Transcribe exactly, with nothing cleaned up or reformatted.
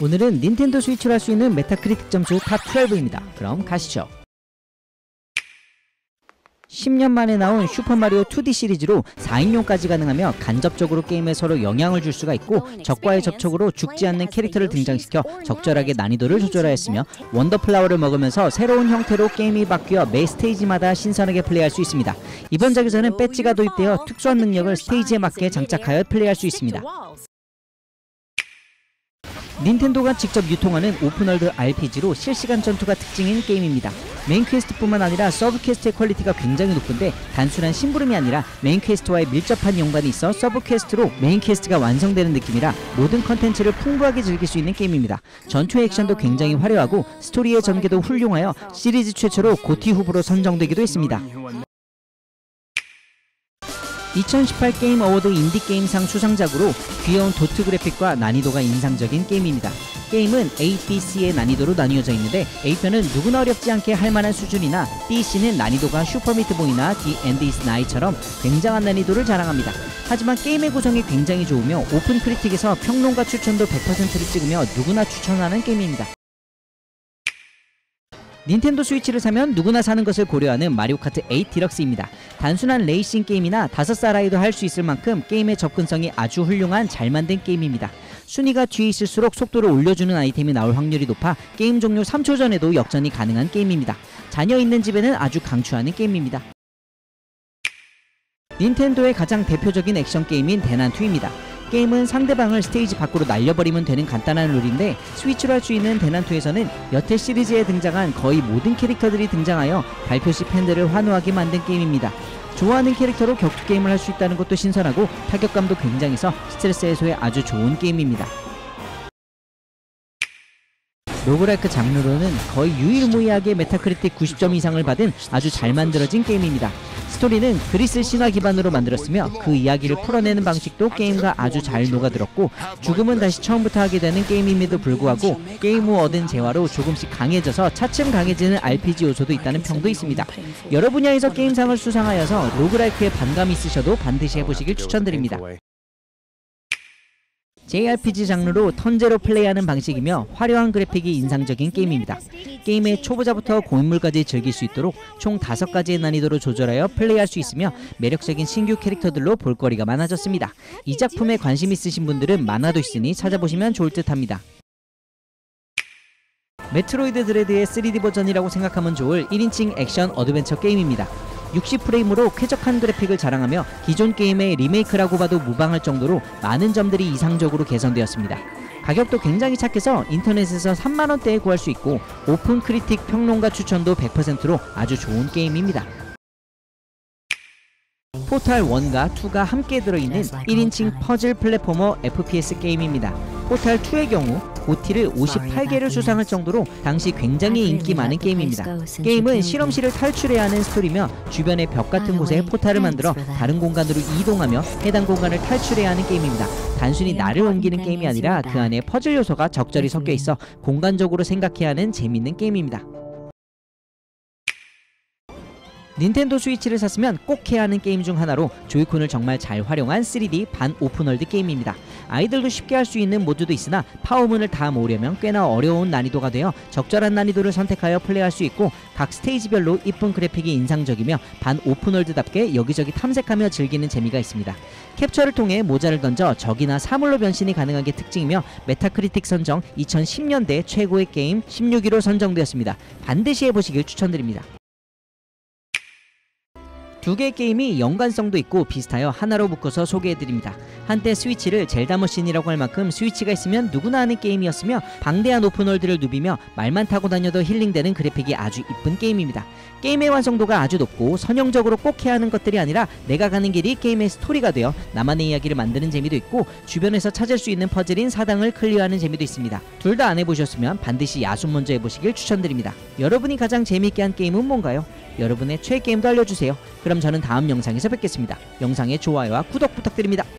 오늘은 닌텐도 스위치로 할 수 있는 메타크리틱 점수 탑 십이입니다. 그럼 가시죠. 십 년 만에 나온 슈퍼마리오 투디 시리즈로 사 인용까지 가능하며 간접적으로 게임에 서로 영향을 줄 수가 있고 적과의 접촉으로 죽지 않는 캐릭터를 등장시켜 적절하게 난이도를 조절하였으며 원더플라워를 먹으면서 새로운 형태로 게임이 바뀌어 매 스테이지마다 신선하게 플레이할 수 있습니다. 이번 작에서는 배지가 도입되어 특수한 능력을 스테이지에 맞게 장착하여 플레이할 수 있습니다. 닌텐도가 직접 유통하는 오픈월드 알피지로 실시간 전투가 특징인 게임입니다. 메인 퀘스트뿐만 아니라 서브 퀘스트의 퀄리티가 굉장히 높은데 단순한 심부름이 아니라 메인 퀘스트와의 밀접한 연관이 있어 서브 퀘스트로 메인 퀘스트가 완성되는 느낌이라 모든 컨텐츠를 풍부하게 즐길 수 있는 게임입니다. 전투의 액션도 굉장히 화려하고 스토리의 전개도 훌륭하여 시리즈 최초로 고티 후보로 선정되기도 했습니다. 이천십팔 게임 어워드 인디게임상 수상작으로 귀여운 도트 그래픽과 난이도가 인상적인 게임입니다. 게임은 A, B, C의 난이도로 나뉘어져 있는데 A편은 누구나 어렵지 않게 할만한 수준이나 B, C는 난이도가 슈퍼미트보이나 The End is Nigh처럼 굉장한 난이도를 자랑합니다. 하지만 게임의 구성이 굉장히 좋으며 오픈 크리틱에서 평론가 추천도 백 퍼센트를 찍으며 누구나 추천하는 게임입니다. 닌텐도 스위치를 사면 누구나 사는 것을 고려하는 마리오 카트 에잇 디럭스입니다. 단순한 레이싱 게임이나 다섯 살 아이도 할 수 있을 만큼 게임의 접근성이 아주 훌륭한 잘 만든 게임입니다. 순위가 뒤에 있을수록 속도를 올려주는 아이템이 나올 확률이 높아 게임 종료 삼 초 전에도 역전이 가능한 게임입니다. 자녀 있는 집에는 아주 강추하는 게임입니다. 닌텐도의 가장 대표적인 액션 게임인 대난투입니다. 게임은 상대방을 스테이지 밖으로 날려버리면 되는 간단한 룰인데 스위치로 할 수 있는 대난투에서는 여태 시리즈에 등장한 거의 모든 캐릭터들이 등장하여 발표 시 팬들을 환호하게 만든 게임입니다. 좋아하는 캐릭터로 격투 게임을 할 수 있다는 것도 신선하고 타격감도 굉장해서 스트레스 해소에 아주 좋은 게임입니다. 로그라이크 장르로는 거의 유일무이하게 메타크리틱 구십 점 이상을 받은 아주 잘 만들어진 게임입니다. 스토리는 그리스 신화 기반으로 만들었으며 그 이야기를 풀어내는 방식도 게임과 아주 잘 녹아들었고 죽음은 다시 처음부터 하게 되는 게임임에도 불구하고 게임 후 얻은 재화로 조금씩 강해져서 차츰 강해지는 알피지 요소도 있다는 평도 있습니다. 여러 분야에서 게임상을 수상하여서 로그라이크에 반감이 있으셔도 반드시 해보시길 추천드립니다. 제이알피지 장르로 턴제로 플레이하는 방식이며 화려한 그래픽이 인상적인 게임입니다. 게임의 초보자부터 고인물까지 즐길 수 있도록 총 다섯 가지의 난이도로 조절하여 플레이할 수 있으며 매력적인 신규 캐릭터들로 볼거리가 많아졌습니다. 이 작품에 관심 있으신 분들은 만화도 있으니 찾아보시면 좋을 듯 합니다. 메트로이드 드레드의 쓰리디 버전이라고 생각하면 좋을 일 인칭 액션 어드벤처 게임입니다. 육십 프레임으로 쾌적한 그래픽을 자랑하며 기존 게임의 리메이크라고 봐도 무방할 정도로 많은 점들이 이상적으로 개선되었습니다. 가격도 굉장히 착해서 인터넷에서 삼만 원대에 구할 수 있고 오픈 크리틱 평론가 추천도 백 퍼센트로 아주 좋은 게임입니다. 포탈 일과 이가 함께 들어있는 일 인칭 퍼즐 플랫포머 에프피에스 게임입니다. 포탈 이의 경우 고티를 오십팔 개를 수상할 정도로 당시 굉장히 인기 많은 게임입니다. 게임은 실험실을 탈출해야 하는 스토리며 주변의 벽 같은 곳에 포탈을 만들어 다른 공간으로 이동하며 해당 공간을 탈출해야 하는 게임입니다. 단순히 나를 옮기는 게임이 아니라 그 안에 퍼즐 요소가 적절히 섞여 있어 공간적으로 생각해야 하는 재미있는 게임입니다. 닌텐도 스위치를 샀으면 꼭 해야 하는 게임 중 하나로 조이콘을 정말 잘 활용한 쓰리디 반 오픈월드 게임입니다. 아이들도 쉽게 할 수 있는 모드도 있으나 파워문을 다 모으려면 꽤나 어려운 난이도가 되어 적절한 난이도를 선택하여 플레이할 수 있고 각 스테이지별로 이쁜 그래픽이 인상적이며 반 오픈월드답게 여기저기 탐색하며 즐기는 재미가 있습니다. 캡처를 통해 모자를 던져 적이나 사물로 변신이 가능한 게 특징이며 메타크리틱 선정 이천십 년대 최고의 게임 십육 위로 선정되었습니다. 반드시 해보시길 추천드립니다. 두 개의 게임이 연관성도 있고 비슷하여 하나로 묶어서 소개해드립니다. 한때 스위치를 젤다 머신이라고 할 만큼 스위치가 있으면 누구나 아는 게임이었으며 방대한 오픈월드를 누비며 말만 타고 다녀도 힐링되는 그래픽이 아주 이쁜 게임입니다. 게임의 완성도가 아주 높고 선형적으로 꼭 해야 하는 것들이 아니라 내가 가는 길이 게임의 스토리가 되어 나만의 이야기를 만드는 재미도 있고 주변에서 찾을 수 있는 퍼즐인 사당을 클리어하는 재미도 있습니다. 둘 다 안 해보셨으면 반드시 야숨 먼저 해보시길 추천드립니다. 여러분이 가장 재미있게 한 게임은 뭔가요? 여러분의 최애 게임도 알려주세요. 그럼 저는 다음 영상에서 뵙겠습니다. 영상의 좋아요와 구독 부탁드립니다.